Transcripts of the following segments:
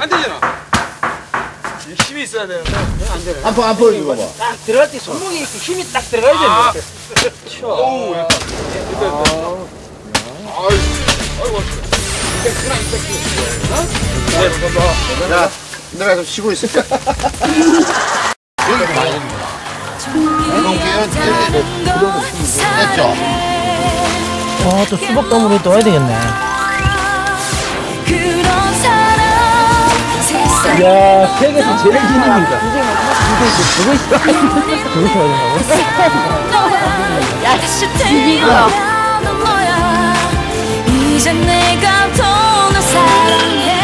안 되잖아. 힘이 있어야 되는데 안 되네. 안 보여줘 봐봐. 딱 들어갈 때 손목이 이렇게 힘이 딱 들어가야 되는데. 쳐. 오우, 아이고. 야, 내가 좀 쉬고 있을게. 여기 많이 됐죠? 또 수박나무를 또 해야 되겠네. 야, 세계에서 제일 긴 힘입니다. 저거 있어. 저거 있어야 야, 죽이고요. 이제 내가 더 널 사랑해.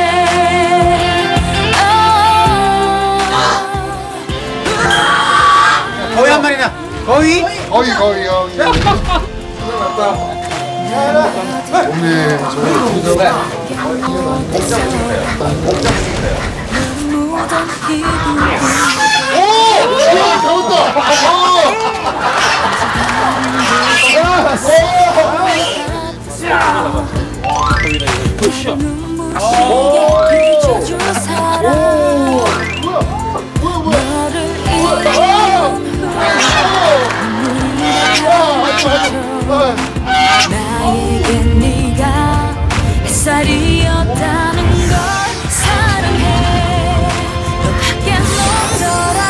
거위 한 마리나. 거위? 거위. 나에게 네가 햇살이었다는 걸 사랑해. 너밖에 없더라.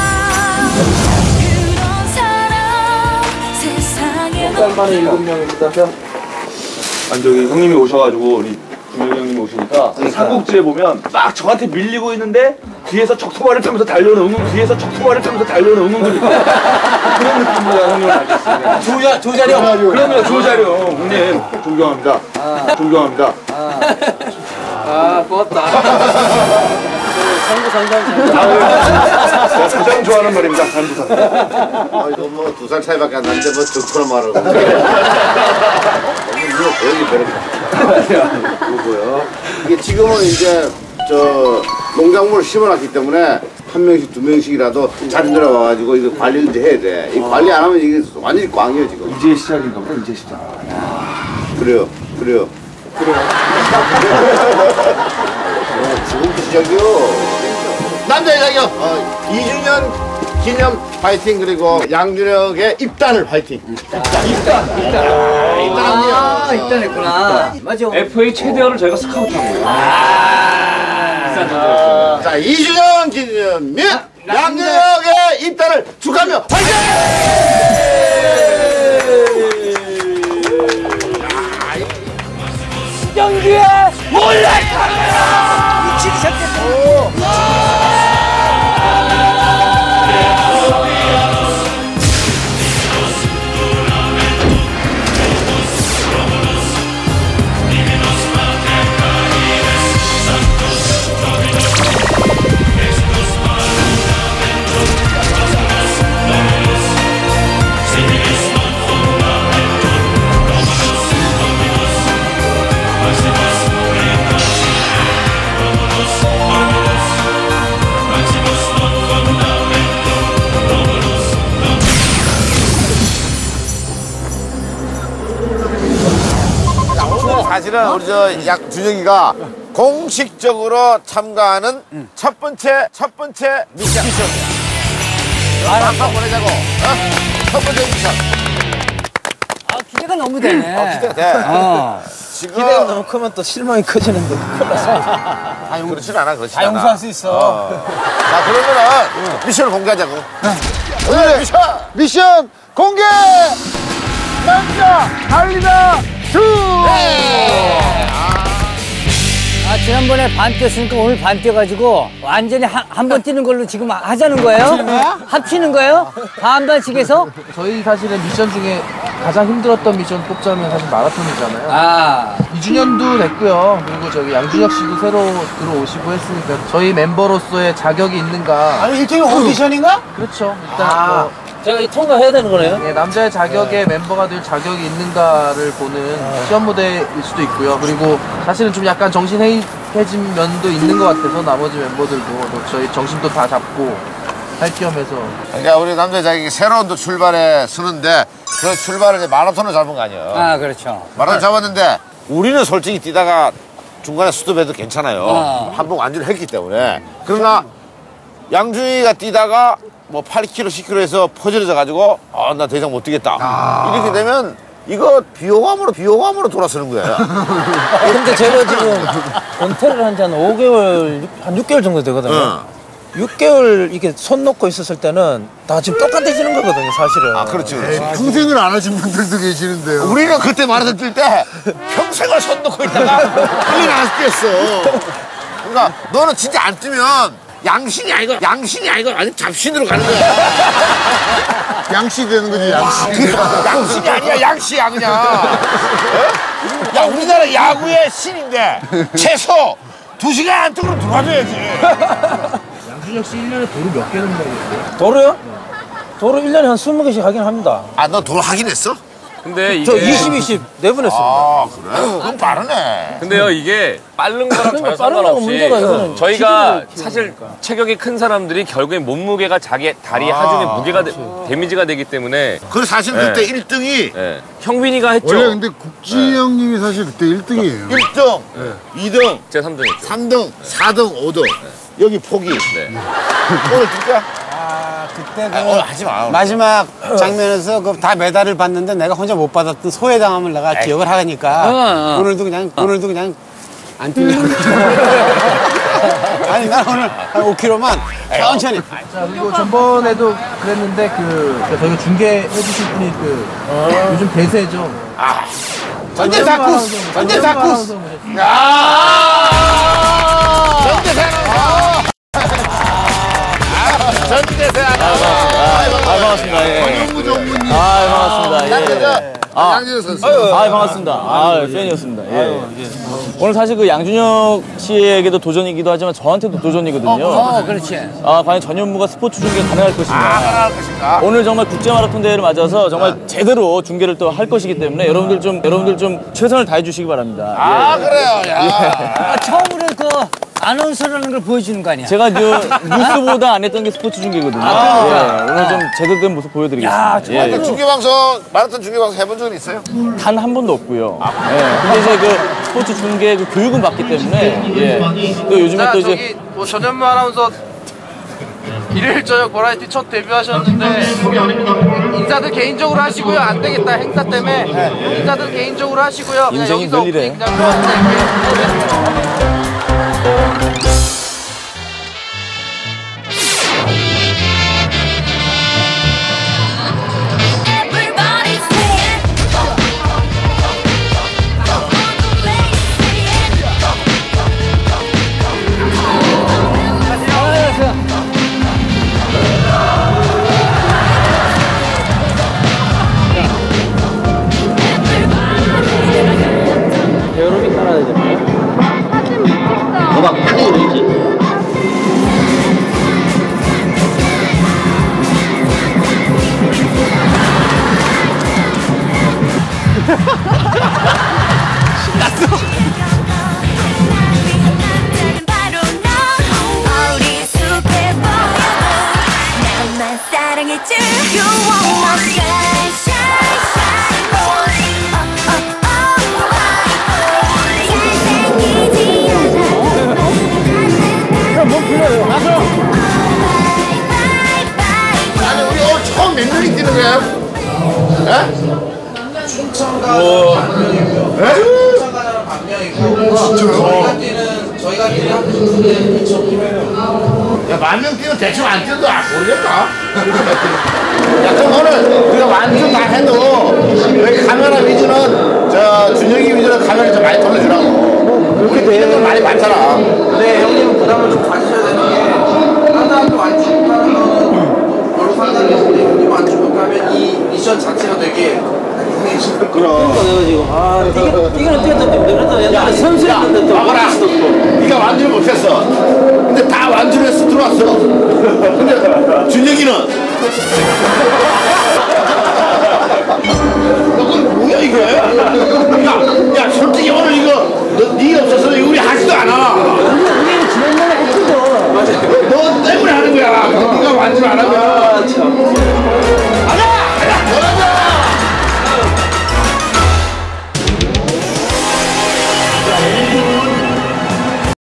그런 사람 세상에 딸만에 7명입니다. 아니 저기 형님이 오셔가지고 우리 구명이 형님이 오시니까 삼국지에 보면 막 저한테 밀리고 있는데 뒤에서 적토마를 타면서 달려오는 응원군이 그런 느낌으로 형님을 알겠습니다. 조자룡. 그럼요, 조자룡 형님 존경합니다. 고맙다. 제가 가장 좋아하는 말입니다. 간부상. 이거 뭐 2살 차이밖에 안 나는데 뭐 적처럼 말하고. 너무 배우기 배렵다. 뭐고요? 이게 지금은 이제 농작물을 심어놨기 때문에 1명씩 2명씩이라도 자주 들어와가지고 이거 관리를 이제 해야 돼. 이 관리 안 하면 이게 완전히 꽝이에요 지금. 이제 시작인가 보다. 이제 시작. 그래요. 지금부터 시작이요. 남자의 자격 2주년 기념 파이팅, 그리고 양준혁의 입단을 파이팅. 입단했구나. 맞아. FA 최대어를 저희가 스카우트한 거예요. 자, 2주년 기념 및 양준혁의 입단을 축하하며 파이팅! 영규의 몰래카메라! 미치기 시작했어. 사실은 우리 준혁이가 공식적으로 참가하는 첫 번째 미션이야. 한번 보내자고. 첫 번째 미션. 기대가 너무 되네. 기대가 돼. 지금 기대가 너무 크면 또 실망이 커지는데. 그렇진 않아. 다 용서할 수 있어. 자, 그러면은 미션을 공개하자고. 오늘의 미션 공개! 남자 달리다 2! 지난번에 반 뛰었으니까 오늘 반 뛰어가지고 완전히 한 번 뛰는 걸로 지금 하자는 거예요? 합치는 거예요? 반반씩해서? 저희 사실은 미션 중에 가장 힘들었던 미션 뽑자면 사실 마라톤이잖아요. 2주년도 됐고요. 그리고 저기 양준혁 씨도 새로 들어오시고 했으니까 저희 멤버로서의 자격이 있는가. 아니, 일종의 오디션인가? 그렇죠. 일단 제가 통과해야 되는 거네요? 예, 남자의 자격에 멤버가 될 자격이 있는가를 보는 시험 무대일 수도 있고요. 그리고 사실은 좀 약간 정신해진 면도 있는 것 같아서 나머지 멤버들도 저희 정신도 다 잡고 할 겸해서. 그러니까 우리 남자의 자격이 새로운 또 출발에 서는데 그 출발을 이제 마라톤을 잡은 거 아니에요. 그렇죠. 마라톤 잡았는데 우리는 솔직히 뛰다가 중간에 스톱해도 괜찮아요. 한 번 완전히 했기 때문에. 그러나 양준이가 뛰다가 뭐 8km, 10km에서 퍼질러져 가지고 나 더 이상 못 뛰겠다. 이렇게 되면 이거 비호감으로 돌아서는 거예요. 근데 제가 지금 은퇴를 한 지 한 5개월, 한 6개월 정도 되거든요. 6개월 이렇게 손 놓고 있었을 때는 다 지금 똑같아지는 거거든요, 사실은. 아, 그렇지, 그렇지. 평생을 안 하신 분들도 계시는데요. 우리는 그때 마라톤 뛸 때 평생을 손 놓고 있다가 1년 안 뛰었어. 그러니까 너는 진짜 안 뛰면 양신이 아니고 아니 잡신으로 가는 거야. 양씨 되는 거지, 양씨. 양신이 아니야, 양씨야 그냥. 야, 우리나라 야구의 신인데 최소 2시간 안쪽으로 들어와줘야지. 양준혁 씨 1년에 도루 몇 개 정도 하겠어요? 도로요? 도로 1년에 한 20개씩 하긴 합니다. 아, 너 도로 하긴 했어? 근데 이게 저 20 4번 했습니다. 아, 그래? 그럼 빠르네. 근데요 이게 빠른 거랑 전혀 빠른 거는 문제가 상관없이 이거는 저희가 키를 사실 체격이 큰 사람들이 결국엔 몸무게가 자기 다리 하중에 무게가 데미지가 되기 때문에 그리고 사실 그때 1등이 예. 형빈이가 했죠. 원래 근데 국지 형님이 사실 그때 1등이에요. 1등, 2등, 제가 3등 했죠. 3등, 4등, 5등. 여기 포기. 오늘 뛸까? 그때 오늘 하지 마. 마지막 장면에서 그 다 메달을 받는데 내가 혼자 못 받았던 소외당함을 내가 기억을 하니까 오늘도 그냥 안 뛰려고. 아니 난 오늘 한 5km만 천천히. 자, 그리고 전번에도 그랬는데 저희가 중계해 주실 분이 요즘 대세죠. 전재사쿠스! 전재사쿠스! 전재세 반갑습니다. 예. 전용무 전무님. 반갑습니다. 예. 양준혁 선수. 반갑습니다. 팬이었습니다. 예. 오늘 사실 그 양준혁 씨에게도 도전이기도 하지만 저한테도 도전이거든요. 그렇지. 과연 전현무가 스포츠 중계 가능할 것인가. 가능할 것인가? 오늘 정말 국제 마라톤 대회를 맞아서 정말 제대로 중계를 또 할 것이기 때문에 여러분들 좀 최선을 다해 주시기 바랍니다. 그래요, 야. 처음으로 그 아나운서라는 걸 보여주는 거 아니야? 제가 뉴스보다 안 했던 게 스포츠 중계거든요. 예, 오늘 좀 제대로 된 모습 보여드리겠습니다. 예. 중계방송, 마라톤 중계방송 해본 적은 있어요? 단 한 번도 없고요. 예. 근데 이제 그 스포츠 중계 그 교육은 받기 때문에 예. 또 요즘에 자, 또 이제 저기 뭐 전현무 아나운서 일요일 저녁 버라이티 첫 데뷔하셨는데 인사들 개인적으로 하시고요. 안 되겠다 행사 때문에 인사들 개인적으로 하시고요. 그냥 인생이 여기서 별이래. 그냥 들어갈게요. Everybody say it. 사랑해줘 You want my shine, shine, shine boy 잘생기지 않아 아니, 우리 오늘 처음 몇 명이 뛰는 거예요? 야, 10,000명 뛰면 대충 안 뛰어도 모르겠다. 야, 그럼 오늘 우리가 완주 다 해도 여기 카메라 위주는 준혁이 위주는 카메라 좀 많이 돌려주라고. 우리 뛰는 건 많이 많잖아. 네, 형님은 부담을 좀 가지셔야 되는 게 하나도 완주 못하는 거는 별로 상관이 없는데 형님 완주 못하면 이 미션 자체가 되게 이상해지는 그럼. 내가 지금 뛰기는 뛰었는데 그래도 옛날에 선수였는데 또 봐봐라. 네가 완주를 못했어. 근데 다 완주를 해서 들어왔어. 근데 준혁이는 이건 뭐야 이게? 야 솔직히 오늘 이거 네가 없어서 우리 하지도 않아. 우리는 지난번에 했거든. 너 때문에 하는 거야. 네가 완주를 안 하면. 가자! 가자! 가자!